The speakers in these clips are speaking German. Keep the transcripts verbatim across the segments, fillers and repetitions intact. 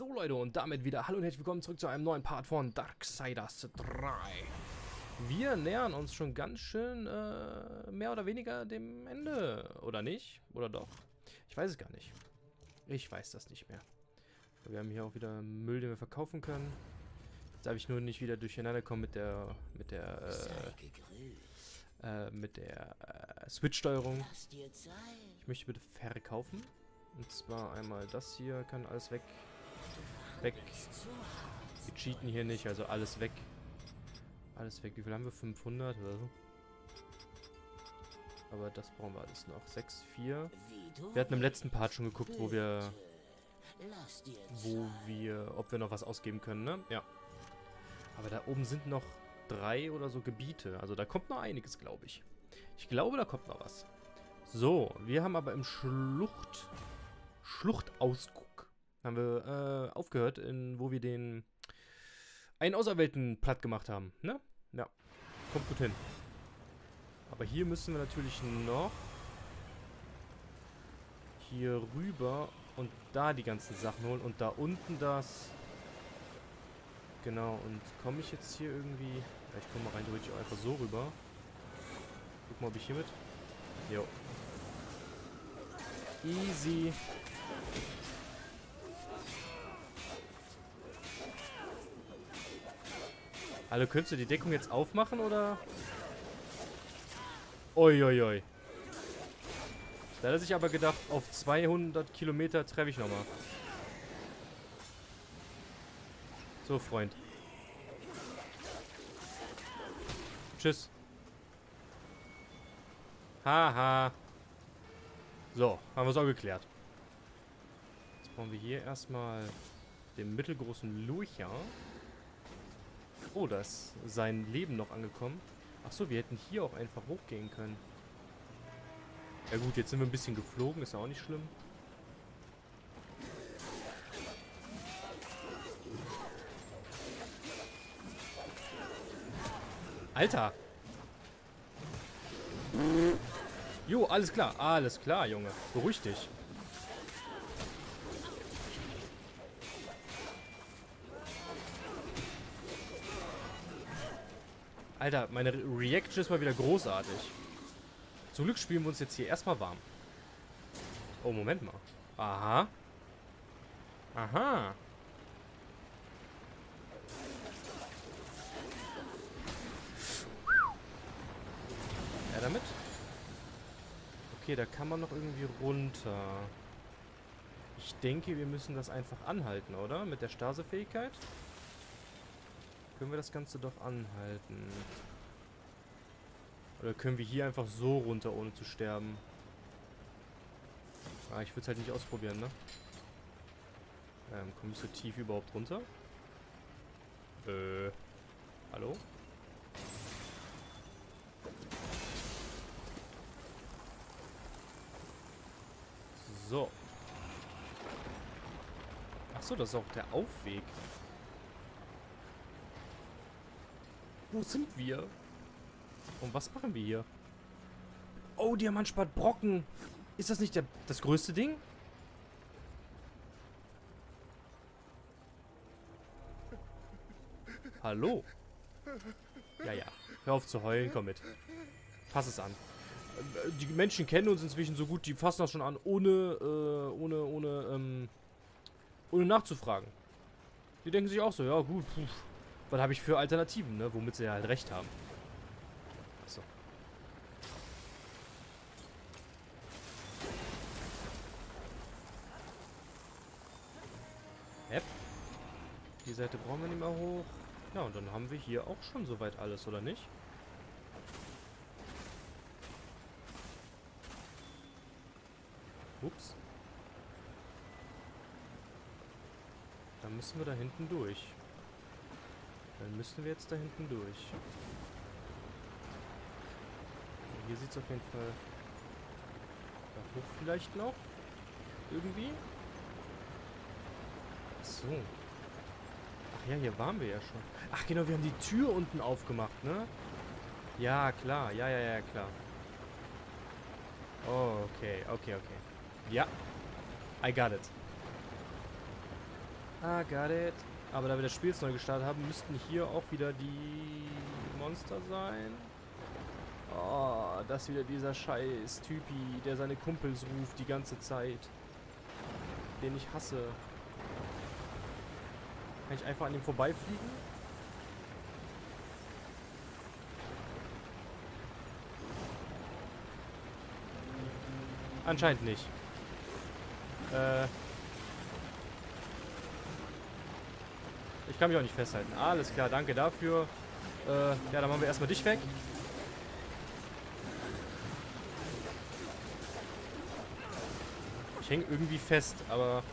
So Leute, und damit wieder hallo und herzlich willkommen zurück zu einem neuen Part von Darksiders drei. Wir nähern uns schon ganz schön äh, mehr oder weniger dem Ende, oder nicht? Oder doch? Ich weiß es gar nicht. Ich weiß das nicht mehr. Wir haben hier auch wieder Müll, den wir verkaufen können. Jetzt darf ich nur nicht wieder durcheinander kommen mit der mit der äh, äh, mit der äh, Switch-Steuerung. Ich möchte bitte verkaufen. Und zwar einmal das hier, kann alles weg. Weg. Wir cheaten hier nicht, also alles weg. Alles weg. Wie viel haben wir? fünfhundert oder so? Aber das brauchen wir alles noch. sechs, vier. Wir hatten im letzten Part schon geguckt, wo wir... Wo wir... Ob wir noch was ausgeben können, ne? Ja. Aber da oben sind noch drei oder so Gebiete. Also da kommt noch einiges, glaube ich. Ich glaube, da kommt noch was. So, wir haben aber im Schlucht... Schluchtausguck haben wir äh, aufgehört, in, wo wir den einen Auserwählten platt gemacht haben, ne? Ja, kommt gut hin. Aber hier müssen wir natürlich noch hier rüber und da die ganzen Sachen holen und da unten das. Genau, und komme ich jetzt hier irgendwie... Ja, ich komme mal rein, theoretisch auch einfach so rüber. Guck mal, ob ich hier mit... Jo. Easy. Hallo, könntest du die Deckung jetzt aufmachen, oder? Uiuiui. Da hat er sich aber gedacht, auf zweihundert Kilometer treffe ich nochmal. So, Freund. Tschüss. Haha. So, haben wir es auch geklärt. Jetzt brauchen wir hier erstmal den mittelgroßen Lurcher. Oh, da ist sein Leben noch angekommen. Achso, wir hätten hier auch einfach hochgehen können. Ja gut, jetzt sind wir ein bisschen geflogen, ist ja auch nicht schlimm. Alter! Jo, alles klar, alles klar, Junge. Beruhig dich. Alter, meine Re Reaction ist mal wieder großartig. Zum Glück spielen wir uns jetzt hier erstmal warm. Oh, Moment mal. Aha. Aha. Ja, damit. Okay, da kann man noch irgendwie runter. Ich denke, wir müssen das einfach anhalten, oder? Mit der Stasefähigkeit. Können wir das Ganze doch anhalten? Oder können wir hier einfach so runter, ohne zu sterben? Ah, ich würde es halt nicht ausprobieren, ne? Ähm, komme ich so tief überhaupt runter? Äh. Hallo? So. Achso, das ist auch der Aufweg. Wo sind wir? Und was machen wir hier? Oh, Diamantspart Brocken. Ist das nicht der, das größte Ding? Hallo? Ja, ja. Hör auf zu heulen, komm mit. Fass es an. Die Menschen kennen uns inzwischen so gut, die fassen das schon an, ohne, äh, ohne, ohne, ähm, ohne nachzufragen. Die denken sich auch so, ja gut, puh. Was habe ich für Alternativen, ne? Womit sie halt recht haben. Achso. Yep. Die Seite brauchen wir nicht mehr hoch. Ja, und dann haben wir hier auch schon soweit alles, oder nicht? Ups. Dann müssen wir da hinten durch. Dann müssen wir jetzt da hinten durch. Hier sieht es auf jeden Fall da hoch vielleicht noch. Irgendwie. Ach so. Ach ja, hier waren wir ja schon. Ach genau, wir haben die Tür unten aufgemacht, ne? Ja, klar. Ja, ja, ja, klar. Oh, okay, okay, okay. Ja. I got it. Ah, got it. Aber da wir das Spiel jetzt neu gestartet haben, müssten hier auch wieder die Monster sein. Oh, das ist wieder dieser scheiß Typi, der seine Kumpels ruft die ganze Zeit. Den ich hasse. Kann ich einfach an ihm vorbeifliegen? Anscheinend nicht. Äh... Ich kann mich auch nicht festhalten. Alles klar, danke dafür. Äh, ja, dann machen wir erstmal dich weg. Ich hänge irgendwie fest, aber...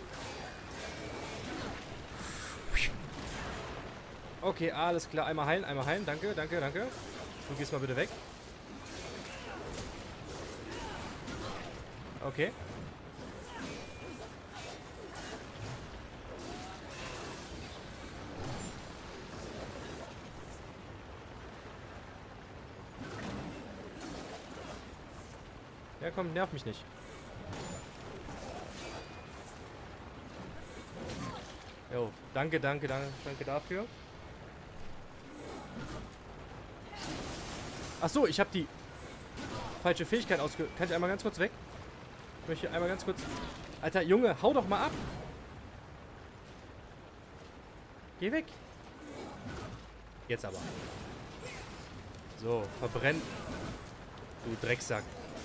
Okay, alles klar. Einmal heilen, einmal heilen. Danke, danke, danke. Du gehst mal bitte weg. Okay. Ja, komm, nerv mich nicht. Jo, danke, danke, danke, danke dafür. Ach so, ich habe die falsche Fähigkeit ausge... Kann ich einmal ganz kurz weg? Ich möchte einmal ganz kurz... Alter, Junge, hau doch mal ab. Geh weg. Jetzt aber. So, verbrenn. Du Drecksack.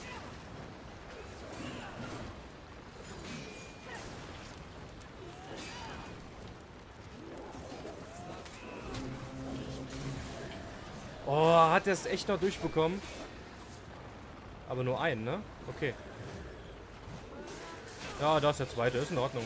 Oh, hat er es echt noch durchbekommen? Aber nur einen, ne? Okay. Ja, da ist der zweite. Ist in Ordnung.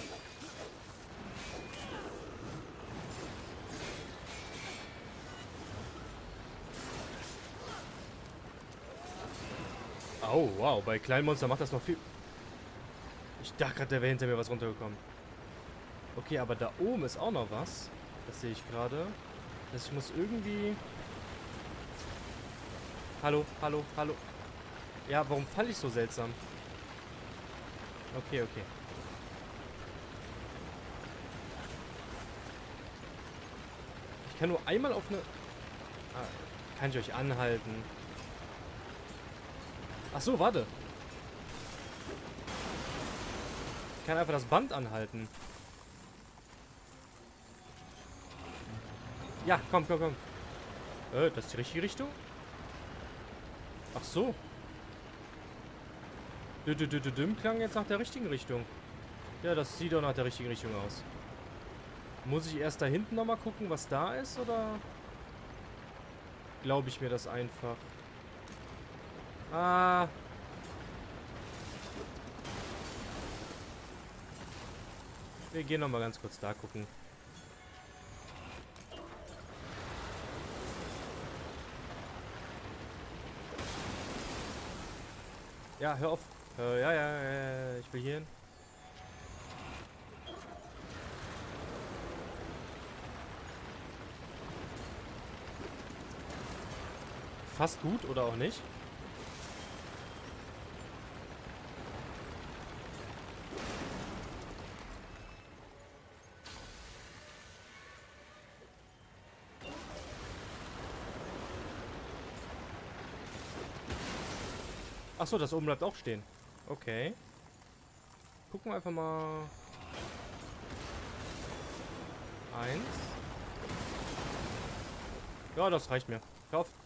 Oh, wow. Bei kleinen Monster macht das noch viel... Ich dachte gerade, der wäre hinter mir was runtergekommen. Okay, aber da oben ist auch noch was. Das sehe ich gerade. Das ich muss irgendwie... Hallo, hallo, hallo. Ja, warum falle ich so seltsam? Okay, okay. Ich kann nur einmal auf eine... Ah, kann ich euch anhalten? Ach so, warte. Ich kann einfach das Band anhalten. Ja, komm, komm, komm. Äh, das ist die richtige Richtung? Ach so. Dü -dü -dü -dü -düm klang jetzt nach der richtigen Richtung. Ja, das sieht doch nach der richtigen Richtung aus. Muss ich erst da hinten nochmal gucken, was da ist, oder glaube ich mir das einfach? Ah. Wir gehen nochmal ganz kurz da gucken. Ja, hör auf. Äh, ja, ja, ja, ich will hier hin. Fast gut oder auch nicht. Achso, das oben bleibt auch stehen. Okay. Gucken wir einfach mal. Eins. Ja, das reicht mir. Hör auf.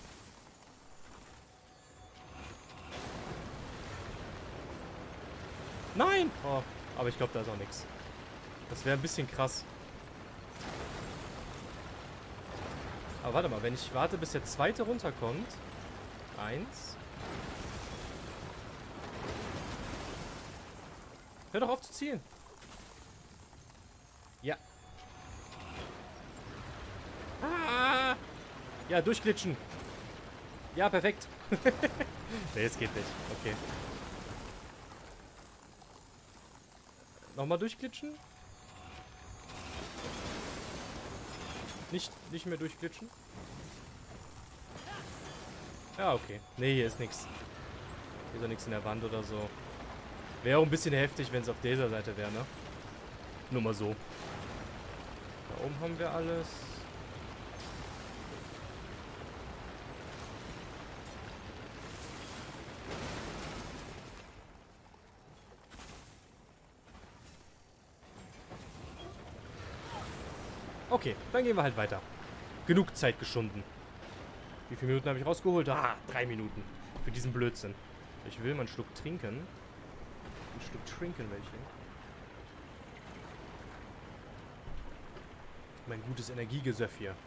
Nein! Oh, aber ich glaube, da ist auch nichts. Das wäre ein bisschen krass. Aber warte mal, wenn ich warte, bis der zweite runterkommt. Eins. Hör doch auf zu zielen. Ja. Ah! Ja, durchglitschen. Ja, perfekt. Nee, es geht nicht. Okay. Nochmal durchglitschen? Nicht, nicht mehr durchglitschen? Ja, okay. Nee, hier ist nichts. Hier ist auch nichts in der Wand oder so. Wäre auch ein bisschen heftig, wenn es auf dieser Seite wäre, ne? Nur mal so. Da oben haben wir alles. Okay, dann gehen wir halt weiter. Genug Zeit geschunden. Wie viele Minuten habe ich rausgeholt? Ah, drei Minuten. Für diesen Blödsinn. Ich will mal einen Schluck trinken. Ein Stück trinken welche. Mein gutes Energiegesöff hier.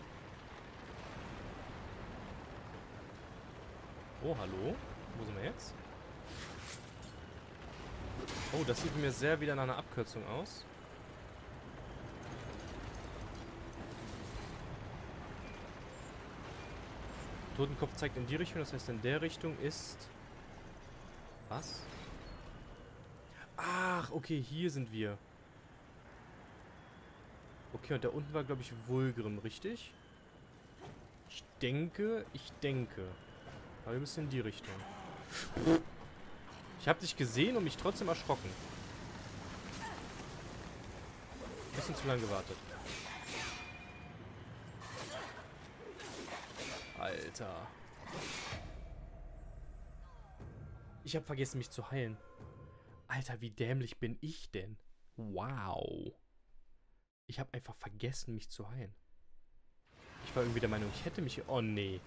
Oh, hallo? Wo sind wir jetzt? Oh, das sieht mir sehr wieder nach einer Abkürzung aus. Totenkopf zeigt in die Richtung, das heißt in der Richtung ist... Was? Ach, okay, hier sind wir. Okay, und da unten war, glaube ich, Vulgrim, richtig? Ich denke, ich denke. Aber wir müssen in die Richtung. Ich habe dich gesehen und mich trotzdem erschrocken. Ein bisschen zu lange gewartet. Alter. Ich habe vergessen, mich zu heilen. Alter, wie dämlich bin ich denn? Wow. Ich habe einfach vergessen, mich zu heilen. Ich war irgendwie der Meinung, ich hätte mich... Oh, nee.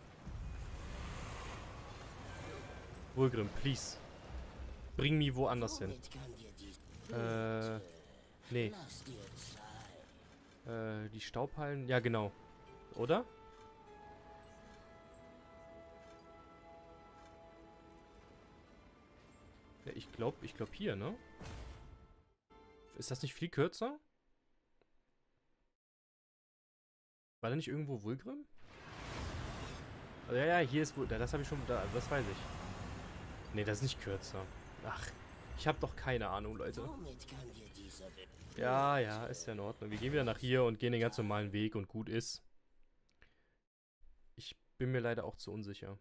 Vulgrim, please. Bring mich woanders hin. Äh... Nee. Äh, die Staubhallen? Ja, genau. Oder? Ja, ich glaube, ich glaube hier, ne? Ist das nicht viel kürzer? War da nicht irgendwo Vulgrim? Also, ja, ja, hier ist wohl. Das habe ich schon. Da, das weiß ich. Ne, das ist nicht kürzer. Ach, ich habe doch keine Ahnung, Leute. Ja, ja, ist ja in Ordnung. Wir gehen wieder nach hier und gehen den ganz normalen Weg und gut ist. Ich bin mir leider auch zu unsicher.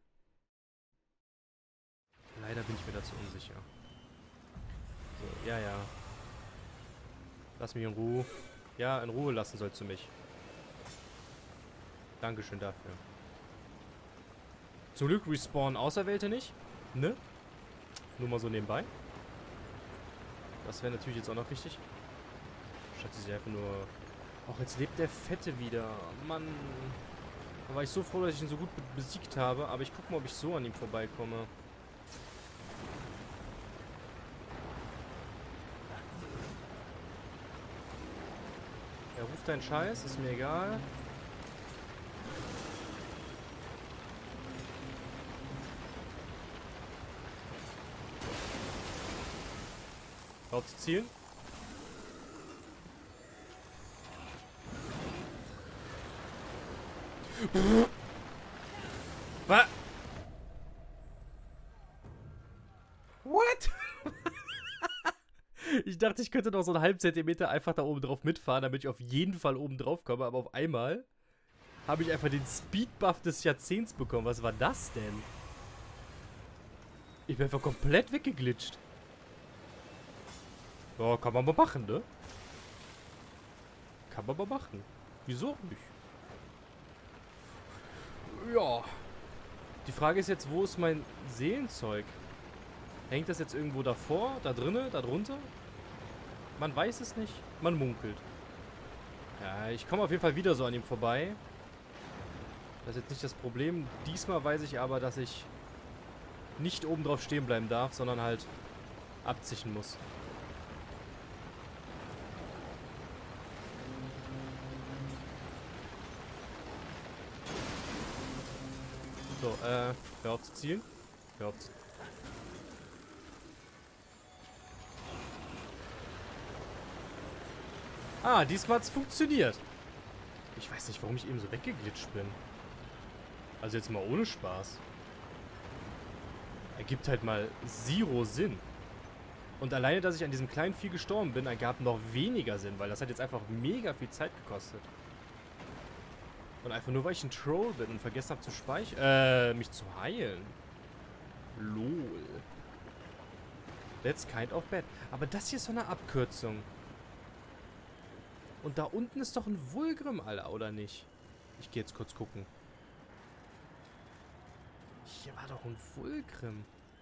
Leider bin ich mir dazu unsicher. So, ja, ja. Lass mich in Ruhe. Ja, in Ruhe lassen sollst du mich. Dankeschön dafür. Zum Glück respawnen Auserwählte nicht. Ne? Nur mal so nebenbei. Das wäre natürlich jetzt auch noch richtig. Statt sie einfach nur... Auch jetzt lebt der Fette wieder. Mann. Da war ich so froh, dass ich ihn so gut be besiegt habe. Aber ich gucke mal, ob ich so an ihm vorbeikomme. Er ruft deinen Scheiß, ist mir egal. Auf zu zielen. Was? What? Ich dachte, ich könnte noch so einen halben Zentimeter einfach da oben drauf mitfahren, damit ich auf jeden Fall oben drauf komme. Aber auf einmal habe ich einfach den Speedbuff des Jahrzehnts bekommen. Was war das denn? Ich bin einfach komplett weggeglitscht. Ja, kann man mal machen, ne? Kann man mal machen. Wieso nicht? Ja. Die Frage ist jetzt, wo ist mein Seelenzeug? Hängt das jetzt irgendwo davor, da drinnen, da drunter? Man weiß es nicht. Man munkelt. Ja, ich komme auf jeden Fall wieder so an ihm vorbei. Das ist jetzt nicht das Problem. Diesmal weiß ich aber, dass ich nicht oben drauf stehen bleiben darf, sondern halt abziehen muss. So, äh, hör auf zu zielen. Hör auf zu... Ah, diesmal hat's funktioniert. Ich weiß nicht, warum ich eben so weggeglitscht bin. Also jetzt mal ohne Spaß. Ergibt halt mal zero Sinn. Und alleine, dass ich an diesem kleinen Vieh gestorben bin, ergab noch weniger Sinn, weil das hat jetzt einfach mega viel Zeit gekostet. Und einfach nur, weil ich ein Troll bin und vergessen habe zu speichern, äh, mich zu heilen. Lol. That's kind of bad. Aber das hier ist so eine Abkürzung. Und da unten ist doch ein Vulgrim, Alter, oder nicht? Ich gehe jetzt kurz gucken. Hier war doch ein Vulgrim.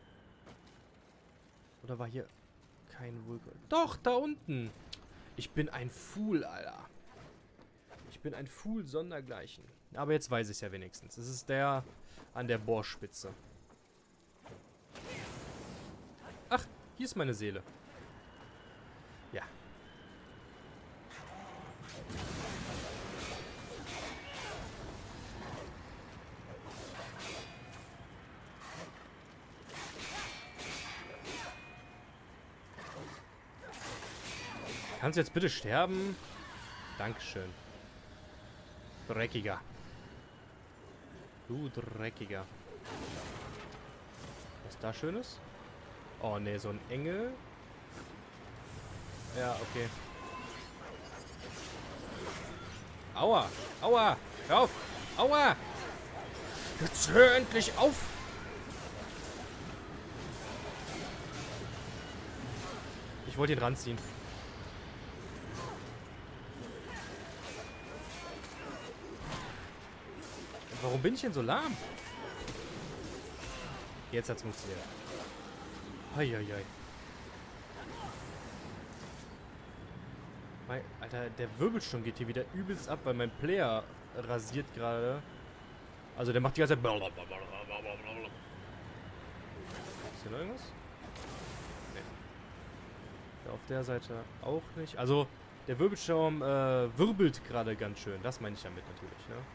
Oder war hier kein Vulgrim? Doch, da unten. Ich bin ein Fool, Alter. Ich bin ein Fool sondergleichen. Aber jetzt weiß ich es ja wenigstens. Es ist der an der Bohrspitze. Ach, hier ist meine Seele. Ja. Kannst du jetzt bitte sterben? Dankeschön. Dreckiger. Du Dreckiger. Was ist da Schönes? Oh ne, so ein Engel. Ja, okay. Aua! Aua! Hör auf! Aua! Jetzt hör endlich auf! Ich wollte ihn ranziehen. Warum bin ich denn so lahm? Jetzt hat's funktioniert. Heieiei. Mein, Alter, der Wirbelsturm geht hier wieder übelst ab, weil mein Player rasiert gerade. Also der macht die ganze Zeit. Ist hier noch irgendwas? Nee. Ja, auf der Seite auch nicht. Also der Wirbelsturm äh, wirbelt gerade ganz schön. Das meine ich damit natürlich, ne?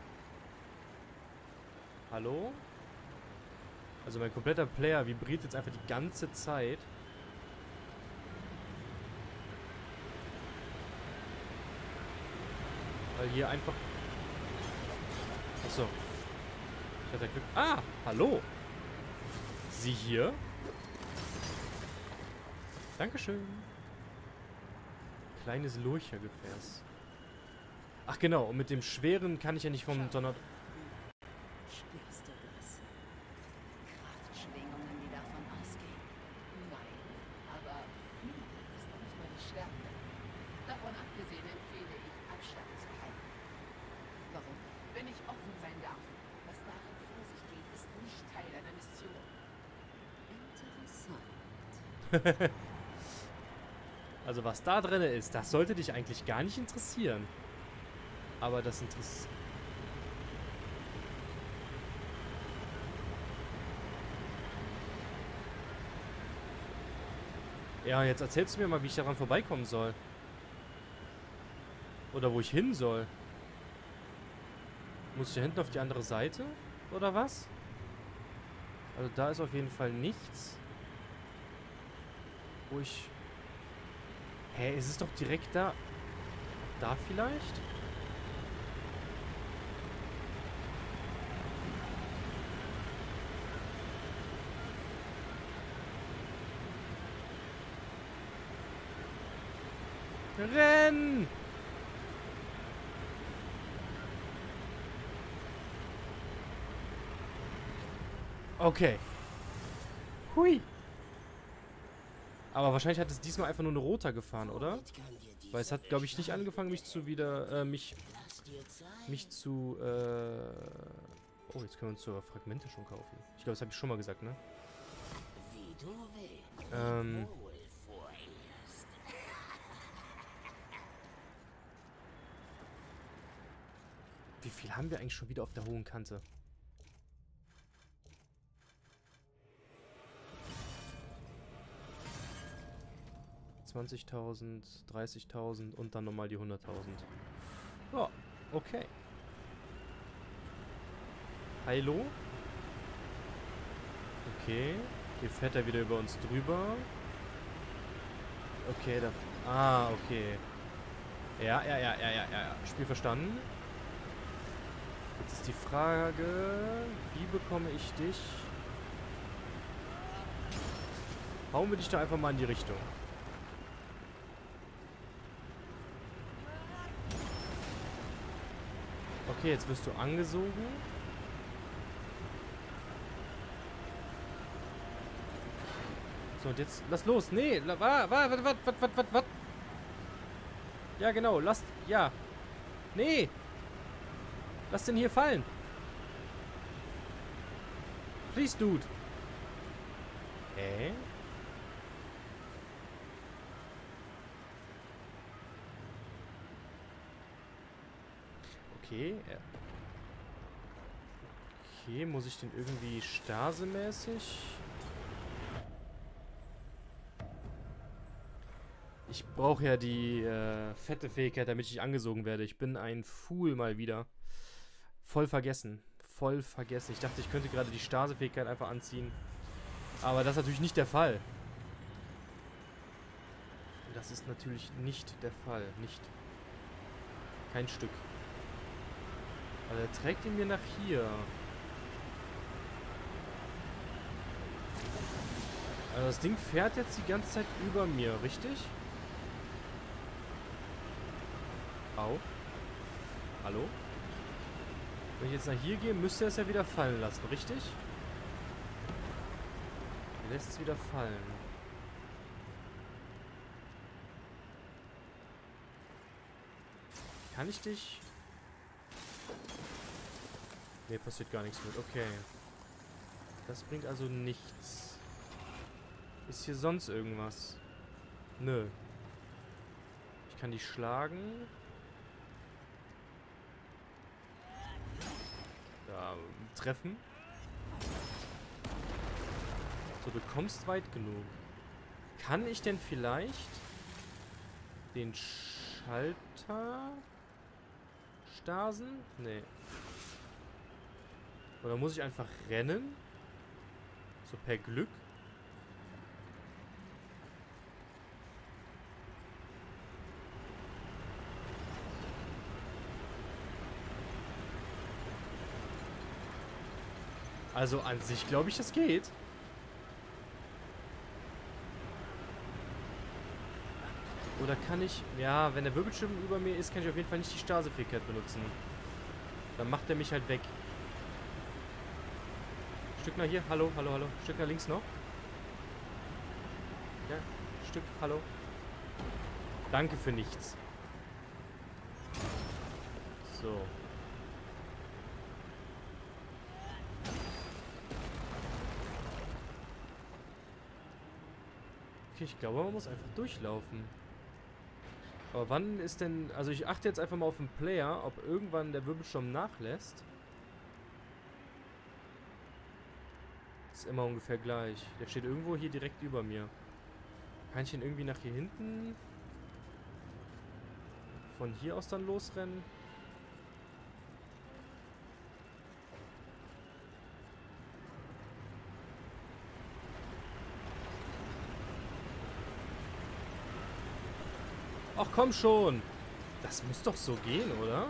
Hallo? Also mein kompletter Player vibriert jetzt einfach die ganze Zeit. Weil hier einfach... Achso. Ich hatte Glück... Ah! Hallo! Sie hier? Dankeschön. Kleines Lurchergefäß. Ach genau, und mit dem Schweren kann ich ja nicht vom Donner... Spürst du das? Kraftschwingungen, die davon ausgehen? Nein, aber viel ist noch nicht meine Stärke. Davon abgesehen empfehle ich, Abstand zu halten. Warum? Wenn ich offen sein darf, was darin vor sich geht, ist nicht Teil deiner Mission. Interessant. Also was da drin ist, das sollte dich eigentlich gar nicht interessieren. Aber das interessiert... Ja, jetzt erzählst du mir mal, wie ich daran vorbeikommen soll. Oder wo ich hin soll. Muss ich da hinten auf die andere Seite? Oder was? Also da ist auf jeden Fall nichts. Wo ich... Hä, ist es doch direkt da? Da vielleicht? Renn! Okay. Hui. Aber wahrscheinlich hat es diesmal einfach nur eine Roter gefahren, oder? Weil es hat, glaube ich, nicht angefangen, mich zu wieder, äh, mich, mich zu, äh... Oh, jetzt können wir uns sogar Fragmente schon kaufen. Ich glaube, das habe ich schon mal gesagt, ne? Ähm... Wie viel haben wir eigentlich schon wieder auf der hohen Kante? zwanzigtausend, dreißigtausend und dann nochmal die hunderttausend. Ja, okay. Hallo? Okay. Hier fährt er wieder über uns drüber. Okay, da... Ah, okay. Ja, ja, ja, ja, ja, ja. Spiel verstanden. Jetzt ist die Frage, wie bekomme ich dich? Hauen wir dich da einfach mal in die Richtung. Okay, jetzt wirst du angesogen. So, und jetzt... Lass los! Nee! Warte, warte, warte, warte, warte, warte! Ja, genau. Lasst... Ja. Nee. Lass den hier fallen. Please, dude. Hä? Okay. Okay, muss ich den irgendwie stasemäßig... Ich brauche ja die äh, fette Fähigkeit, damit ich angesogen werde. Ich bin ein Fool mal wieder. Voll vergessen. Voll vergessen. Ich dachte, ich könnte gerade die Stase-Fähigkeit einfach anziehen. Aber das ist natürlich nicht der Fall. Das ist natürlich nicht der Fall. Nicht. Kein Stück. Also er trägt ihn mir nach hier. Also das Ding fährt jetzt die ganze Zeit über mir, richtig? Au. Hallo? Wenn ich jetzt nach hier gehe, müsste er es ja wieder fallen lassen, richtig? Er lässt es wieder fallen. Kann ich dich... Ne, passiert gar nichts mit. Okay. Das bringt also nichts. Ist hier sonst irgendwas? Nö. Ich kann dich schlagen. Da, treffen. So, du kommst weit genug. Kann ich denn vielleicht den Schalter stasen? Nee. Oder muss ich einfach rennen? So per Glück? Also an sich glaube ich, das geht. Oder kann ich... Ja, wenn der Wirbelschirm über mir ist, kann ich auf jeden Fall nicht die Stase-Fähigkeit benutzen. Dann macht er mich halt weg. Stück nach hier. Hallo, hallo, hallo. Stück nach links noch. Ja, Stück. Hallo. Danke für nichts. So. Okay, ich glaube, man muss einfach durchlaufen. Aber wann ist denn... Also ich achte jetzt einfach mal auf den Player, ob irgendwann der Wirbelsturm nachlässt. Ist immer ungefähr gleich. Der steht irgendwo hier direkt über mir. Kann ich ihn irgendwie nach hier hinten... Von hier aus dann losrennen? Ach komm schon. Das muss doch so gehen, oder?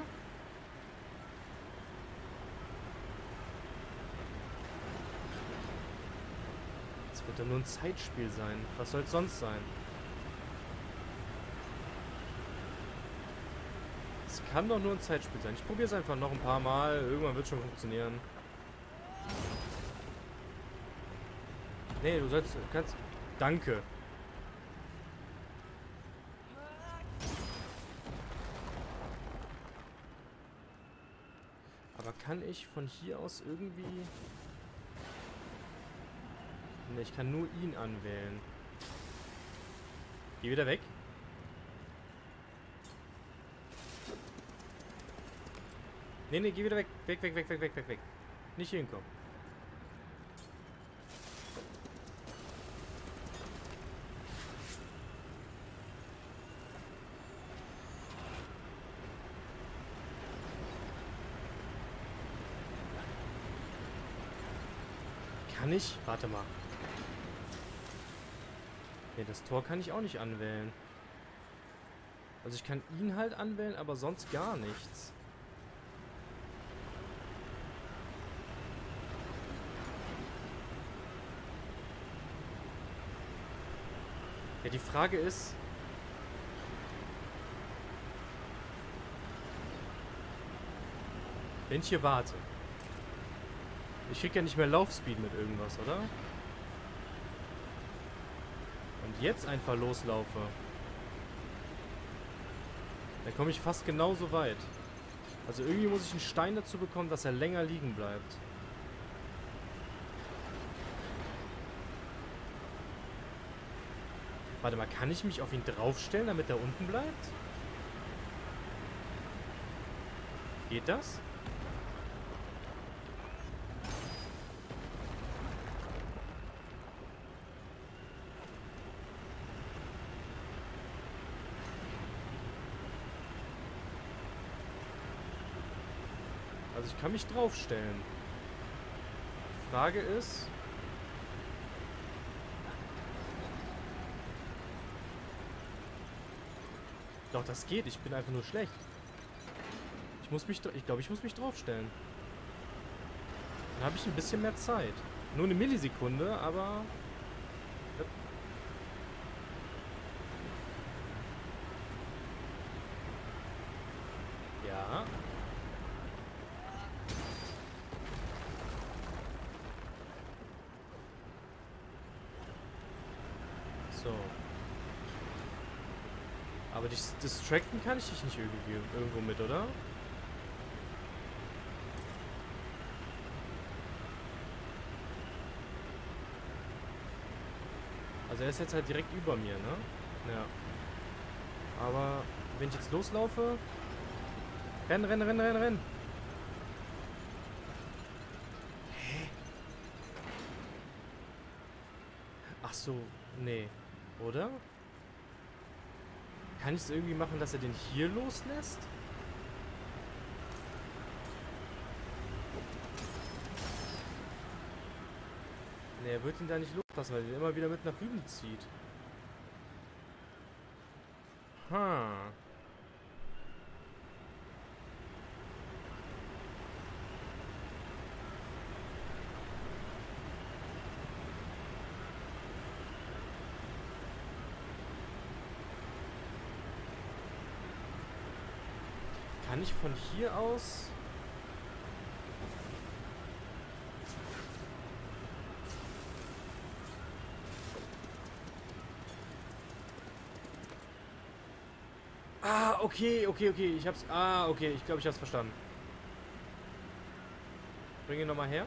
Das wird doch nur ein Zeitspiel sein. Was soll es sonst sein? Es kann doch nur ein Zeitspiel sein. Ich probiere es einfach noch ein paar Mal. Irgendwann wird es schon funktionieren. Nee, du sollst... kannst... Danke. Aber kann ich von hier aus irgendwie... Ne, ich kann nur ihn anwählen. Geh wieder weg. Ne, ne, geh wieder weg. Weg, weg, weg, weg, weg, weg, weg. Nicht hier hinkommen. Kann ich? Warte mal. Ne, das Tor kann ich auch nicht anwählen. Also ich kann ihn halt anwählen, aber sonst gar nichts. Ja, die Frage ist... Wenn ich hier warte... Ich krieg ja nicht mehr Laufspeed mit irgendwas, oder? Und jetzt einfach loslaufe. Da komme ich fast genauso weit. Also irgendwie muss ich einen Stein dazu bekommen, dass er länger liegen bleibt. Warte mal, kann ich mich auf ihn draufstellen, damit er unten bleibt? Geht das? Also ich kann mich draufstellen. Die Frage ist... Doch, das geht. Ich bin einfach nur schlecht. Ich muss mich... Ich glaube, ich muss mich draufstellen. Dann habe ich ein bisschen mehr Zeit. Nur eine Millisekunde, aber... Ja... So. Aber dis distracten kann ich dich nicht irgendwie irgendwo mit, oder? Also er ist jetzt halt direkt über mir, ne? Ja. Aber wenn ich jetzt loslaufe... Renn, renn, renn, renn, renn! Hä? Ach so, nee. Oder? Kann ich es irgendwie machen, dass er den hier loslässt? Ne, er wird ihn da nicht loslassen, weil er ihn immer wieder mit nach drüben zieht. Ha. Kann ich von hier aus... Ah, okay, okay, okay. Ich hab's... Ah, okay. Ich glaube, ich hab's verstanden. Bring ihn nochmal her.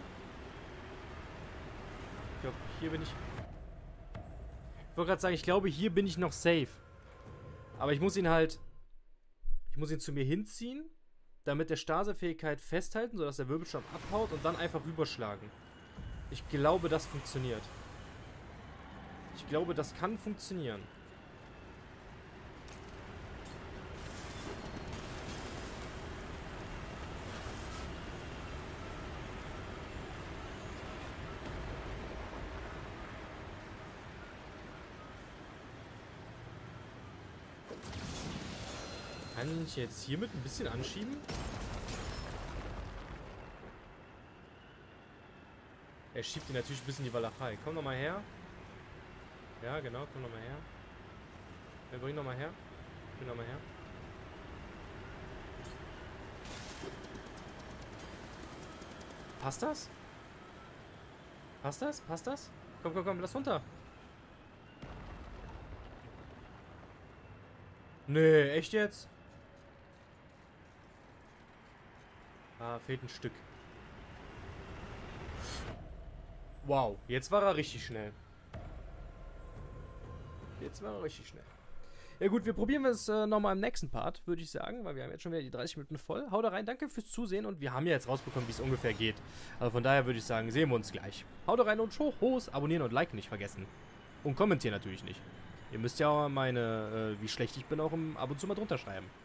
Ich glaube, hier bin ich... Ich wollte gerade sagen, ich glaube, hier bin ich noch safe. Aber ich muss ihn halt... Ich muss ihn zu mir hinziehen, damit der Stasefähigkeit festhalten, sodass der Wirbelsturm abhaut und dann einfach rüberschlagen. Ich glaube, das funktioniert. Ich glaube, das kann funktionieren. Kann ich jetzt hiermit ein bisschen anschieben? Er schiebt ihn natürlich ein bisschen in die Walachei. Komm nochmal her. Ja, genau, komm nochmal her. Ja, bring nochmal her. Bring nochmal her. Passt das? Passt das? Passt das? Komm, komm, komm, lass runter. Nee, echt jetzt? Ah, fehlt ein Stück. Wow, jetzt war er richtig schnell. Jetzt war er richtig schnell. Ja gut, wir probieren es äh, nochmal im nächsten Part, würde ich sagen, weil wir haben jetzt schon wieder die dreißig Minuten voll. Haut da rein, danke fürs Zusehen und wir haben ja jetzt rausbekommen, wie es ungefähr geht. Also von daher würde ich sagen, sehen wir uns gleich. Haut da rein und Hochos, abonnieren und liken nicht vergessen. Und kommentieren natürlich nicht. Ihr müsst ja auch meine, äh, wie schlecht ich bin, auch im, ab und zu mal drunter schreiben.